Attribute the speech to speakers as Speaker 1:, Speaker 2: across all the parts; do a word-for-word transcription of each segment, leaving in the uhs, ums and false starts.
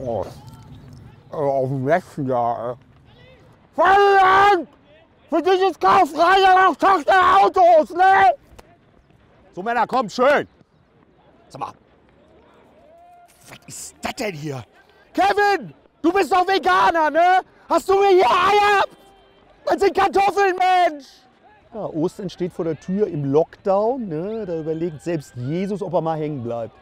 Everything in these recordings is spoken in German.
Speaker 1: Oh. Auf dem letzten Jahr. Ferdinand! Für dich ist Kaufrei ja noch Tag der Autos, ne? So, Männer, kommt schön. Sag mal, was ist das denn hier? Kevin, du bist doch Veganer, ne? Hast du mir hier Eier? Das sind Kartoffeln, Mensch! Ja, Ostern steht vor der Tür im Lockdown. Ne? Da überlegt selbst Jesus, ob er mal hängen bleibt.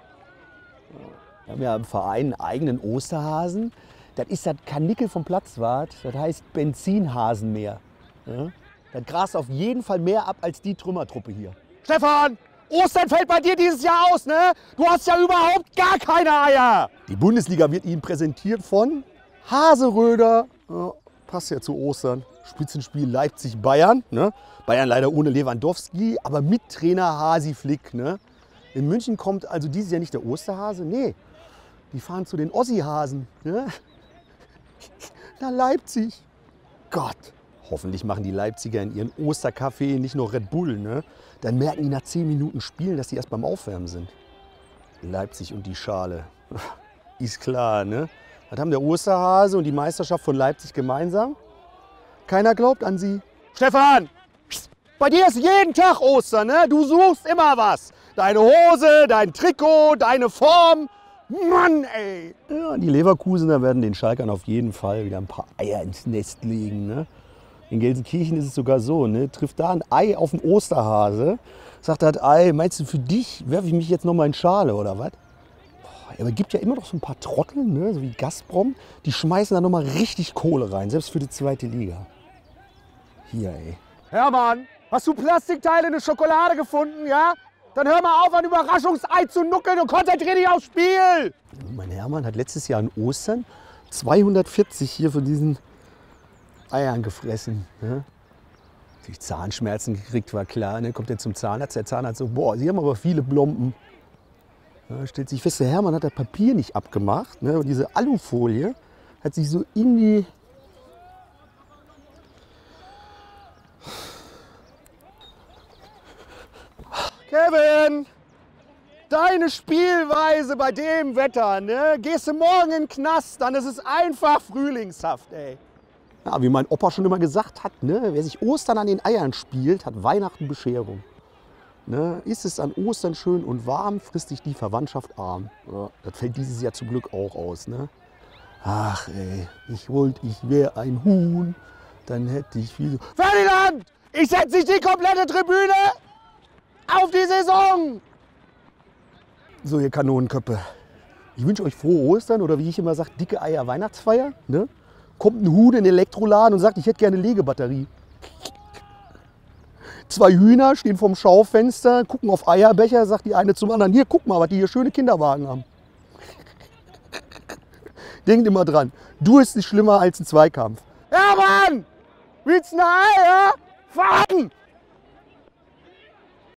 Speaker 1: Wir haben ja im Verein einen eigenen Osterhasen. Das ist das Karnickel vom Platzwart. Das heißt Benzinhasenmeer. Ja? Das grast auf jeden Fall mehr ab als die Trümmertruppe hier. Stefan! Ostern fällt bei dir dieses Jahr aus, ne? Du hast ja überhaupt gar keine Eier! Die Bundesliga wird Ihnen präsentiert von Haseröder. Ja, passt ja zu Ostern. Spitzenspiel Leipzig-Bayern. Ne? Bayern leider ohne Lewandowski, aber mit Trainer Hasi Flick. Ne? In München kommt also dieses Jahr nicht der Osterhase. Nee, die fahren zu den Ossi-Hasen. Ne? Nach Leipzig. Gott. Hoffentlich machen die Leipziger in ihren Ostercafé nicht noch Red Bull. Ne? Dann merken die nach zehn Minuten Spielen, dass die erst beim Aufwärmen sind. Leipzig und die Schale. Ist klar, ne? Was haben der Osterhase und die Meisterschaft von Leipzig gemeinsam? Keiner glaubt an sie. Stefan! Bei dir ist jeden Tag Ostern, ne? Du suchst immer was. Deine Hose, dein Trikot, deine Form. Mann, ey! Ja, die Leverkusener werden den Schalkern auf jeden Fall wieder ein paar Eier ins Nest legen, ne? In Gelsenkirchen ist es sogar so, ne? Trifft da ein Ei auf den Osterhase, sagt das Ei, meinst du, für dich werfe ich mich jetzt noch mal in Schale oder was? Aber es gibt ja immer noch so ein paar Trottel, ne? So wie Gazprom, die schmeißen da noch mal richtig Kohle rein, selbst für die zweite Liga. Hier, ey. Hermann, hast du Plastikteile in der Schokolade gefunden, ja? Dann hör mal auf, ein Überraschungsei zu nuckeln und konzentrier dich aufs Spiel! Mein Hermann hat letztes Jahr an Ostern zweihundertvierzig hier von diesen Eiern gefressen. Ne? Die Zahnschmerzen gekriegt, war klar. Ne? Kommt er zum Zahnarzt, der Zahnarzt so, boah, Sie haben aber viele Blomben. Ja, stellt sich fest, der Hermann hat das Papier nicht abgemacht. Ne? Und diese Alufolie hat sich so in die... Kevin! Deine Spielweise bei dem Wetter, ne? Gehst du morgen in den Knast, dann ist es einfach frühlingshaft, ey. Ja, wie mein Opa schon immer gesagt hat, ne? Wer sich Ostern an den Eiern spielt, hat Weihnachten Bescherung. Ne? Ist es an Ostern schön und warm, frisst sich die Verwandtschaft arm. Ja, das fällt dieses Jahr zum Glück auch aus. Ne? Ach ey, ich wollte, ich wäre ein Huhn, dann hätte ich viel... Ferdinand! Ich setze nicht die komplette Tribüne auf die Saison! So, ihr Kanonenköpfe. Ich wünsche euch frohe Ostern oder wie ich immer sage, dicke Eier Weihnachtsfeier. Ne? Kommt ein Huhn in den Elektroladen und sagt, ich hätte gerne eine Legebatterie. Zwei Hühner stehen vorm Schaufenster, gucken auf Eierbecher, sagt die eine zum anderen, hier, guck mal, was die hier schöne Kinderwagen haben. Denkt immer dran, Durst ist schlimmer als ein Zweikampf. Ja, Mann! Willst du ein Ei, ja? Fahren!